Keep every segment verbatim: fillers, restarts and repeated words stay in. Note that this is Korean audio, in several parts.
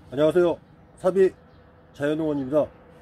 안녕하세요. 사비 자연농원입니다.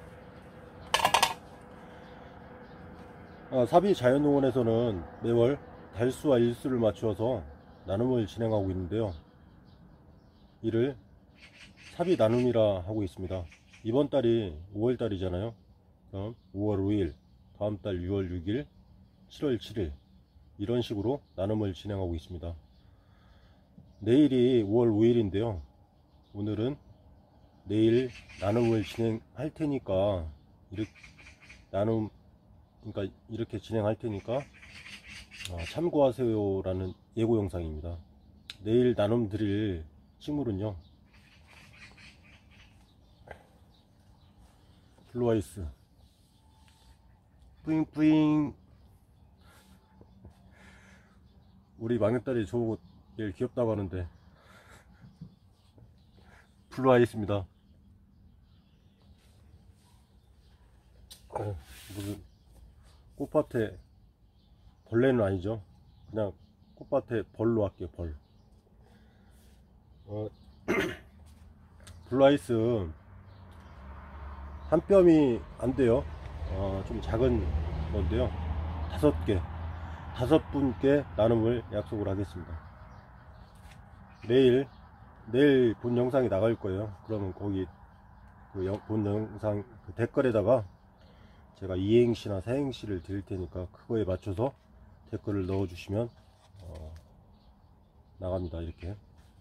아, 사비 자연농원에서는 매월 달수와 일수를 맞추어서 나눔을 진행하고 있는데요. 이를 사비 나눔이라 하고 있습니다. 이번 달이 오월 달이잖아요. 그럼 오월 오일, 다음 달 유월 육일, 칠월 칠일 이런 식으로 나눔을 진행하고 있습니다. 내일이 오월 오일인데요. 오늘은 내일 나눔을 진행할 테니까 이렇게 나눔 그러니까 이렇게 진행할 테니까 참고하세요 라는 예고 영상입니다. 내일 나눔 드릴 식물은요, 블루아이스 뿌잉뿌잉. 우리 막내딸이 저보고 얘를 귀엽다고 하는데 블루아이스입니다. 어, 무슨 꽃밭에 벌레는 아니죠. 그냥 꽃밭에 벌로 할게요. 벌. 어, 블루아이스 한 뼘이 안 돼요. 어, 좀 작은 건데요. 다섯 개, 다섯 분께 나눔을 약속을 하겠습니다. 내일 내일 본 영상이 나갈 거예요. 그러면 거기 그 본 영상 그 댓글에다가 제가 이행시나 사행시를 드릴 테니까 그거에 맞춰서 댓글을 넣어 주시면 어, 나갑니다. 이렇게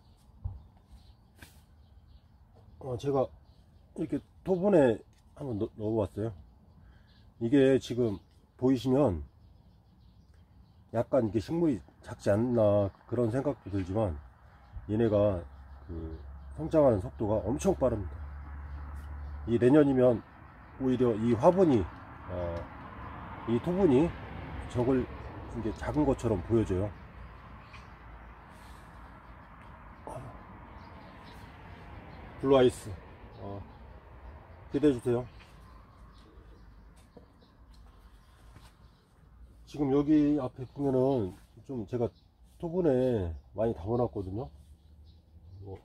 어, 제가 이렇게 토분에 한번 넣, 넣어 봤어요. 이게 지금 보이시면 약간 이게 식물이 작지 않나 그런 생각도 들지만 얘네가 그 성장하는 속도가 엄청 빠릅니다. 이 내년이면 오히려 이 화분이 어, 이 토분이 적을 이게 작은 것처럼 보여져요. 블루아이스 어, 기대해 주세요. 지금 여기 앞에 보면은 좀 제가 토분에 많이 담아놨거든요. 뭐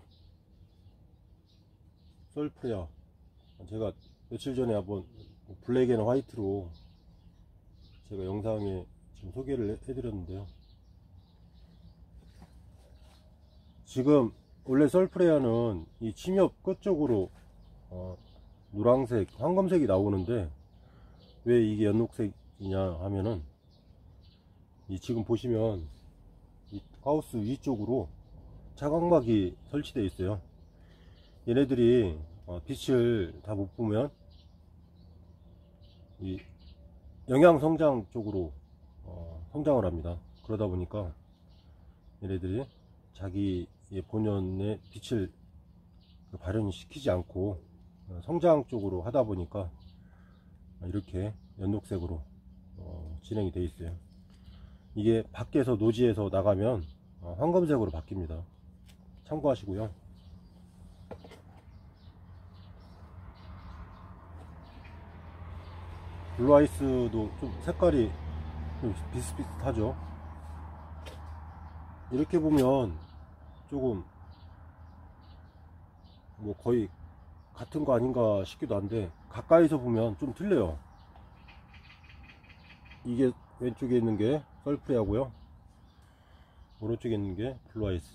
썰프레아 제가 며칠 전에 한번 블랙 앤 화이트로 제가 영상에 지금 소개를 해드렸는데요. 지금 원래 썰프레아는 이 침엽 끝쪽으로 어, 노란색, 황금색이 나오는데 왜 이게 연녹색이냐 하면은 이 지금 보시면 이 하우스 위쪽으로 차광막이 설치되어 있어요. 얘네들이 어, 빛을 다 못 보면 이 영양 성장 쪽으로 어, 성장을 합니다. 그러다 보니까 얘네들이 자기의 본연의 빛을 발현시키지 않고 어, 성장 쪽으로 하다 보니까 이렇게 연녹색으로 어, 진행이 되어 있어요. 이게 밖에서 노지에서 나가면 어, 황금색으로 바뀝니다. 참고하시고요. 블루아이스도 좀 색깔이 좀 비슷비슷하죠. 이렇게 보면 조금 뭐 거의 같은 거 아닌가 싶기도 한데 가까이서 보면 좀 틀려요. 이게 왼쪽에 있는 게 썰프레아고요, 오른쪽에 있는 게 블루아이스.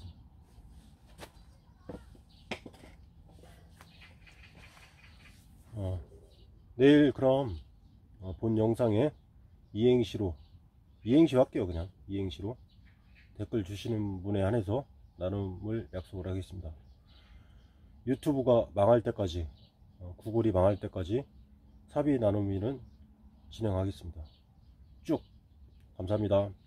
어, 내일 그럼 어, 본 영상에 이행시로 이행시 할게요. 그냥 이행시로 댓글 주시는 분에 한해서 나눔을 약속을 하겠습니다. 유튜브가 망할 때까지 어, 구글이 망할 때까지 사비 나눔이는 진행하겠습니다. 쭉 감사합니다.